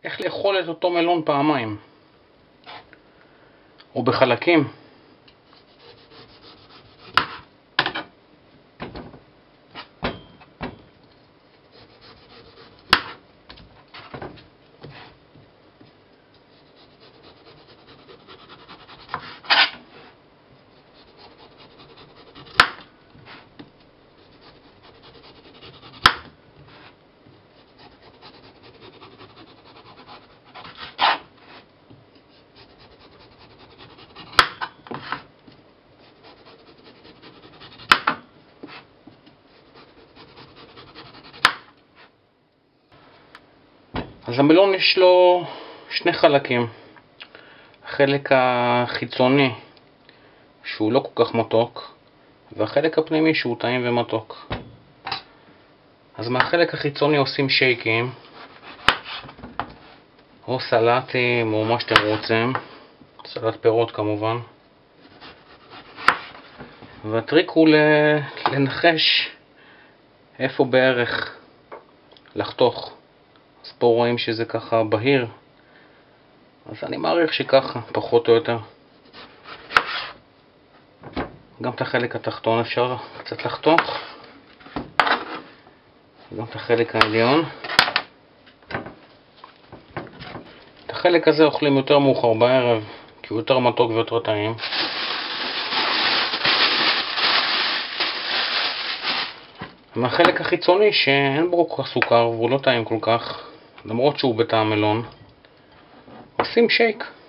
איך לאכול את אותו מלון פעמיים, או בחלקים. אז המלון יש לו שני חלקים. החלק החיצוני שהוא לא כל כך מתוק, והחלק הפנימי שהוא טעים ומתוק. אז מהחלק החיצוני עושים שייקים, או סלטים, או מה שאתם רוצים, סלט פירות כמובן. והטריק הוא לנחש איפה בערך לחתוך. אז פה רואים שזה ככה בהיר, אז אני מעריך שככה, פחות או יותר. גם את החלק התחתון אפשר קצת לחתוך, גם את החלק העליון. את החלק הזה אוכלים יותר מאוחר בערב, כי הוא יותר מתוק ויותר טעים. מהחלק החיצוני שאין בו כל כך סוכר והוא לא טעים כל כך, למרות שהוא בטעם מלון, עושים שייק.